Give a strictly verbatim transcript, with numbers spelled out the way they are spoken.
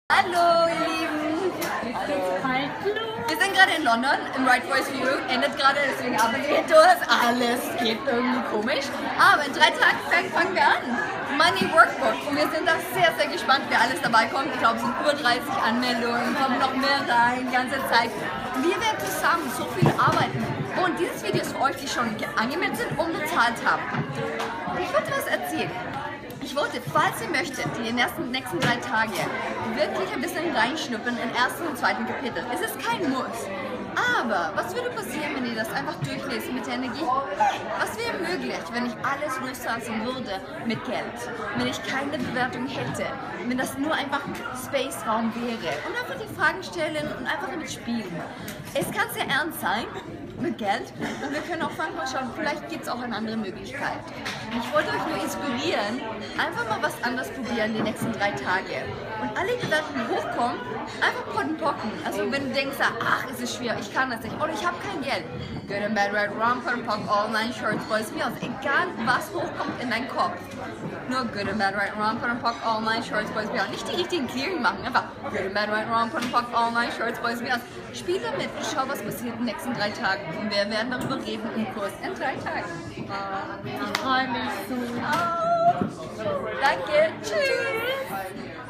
Hallo ihr Lieben! Hallo. Wir sind gerade in London, im Right Voice View, endet gerade, deswegen arbeiten wir durch. Alles geht irgendwie komisch, aber in drei Tagen fangen wir an. Money Workbook und wir sind da sehr, sehr gespannt, wer alles dabei kommt. Ich glaube, es sind über dreißig Anmeldungen, kommen noch mehr rein, die ganze Zeit. Wir werden zusammen so viel arbeiten und dieses Video ist für euch, die schon angemeldet sind und bezahlt haben. Ich wollte was erzählen. Ich wollte, falls ihr möchtet, die ersten, nächsten drei Tage wirklich ein bisschen reinschnuppern im ersten und zweiten Kapitel. Es ist kein Muss. Aber was würde passieren, wenn ihr das einfach durchlest mit der Energie? Was wäre möglich, wenn ich alles loslassen würde mit Geld? Wenn ich keine Bewertung hätte? Wenn das nur einfach Space-Raum wäre? Und einfach die Fragen stellen und einfach damit spielen. Es kann sehr ernst sein mit Geld und wir können auch mal schauen, vielleicht gibt es auch eine andere Möglichkeit. Ich wollte euch nur inspirieren, einfach mal was anderes probieren die nächsten drei Tage. Und alle Gedanken hochkommen, einfach potten pocken. Also wenn du denkst, ach, es ist schwer, ich kann das nicht, oder ich habe kein Geld. Good and bad, right, wrong, pot and pock, all nine shorts, boys, girls. Egal was hochkommt in deinen Kopf. Nur good and bad, right, wrong, pot and pock, all nine shorts, boys, girls. Nicht die richtigen Clearing machen, einfach good and bad, right, wrong, pot and pock, all nine shorts, boys, girls. Spiel damit und schau, was passiert in den nächsten drei Tagen. Und wir werden darüber reden im Kurs in drei Tagen. Ich freue mich so. Oh. Danke, tschüss.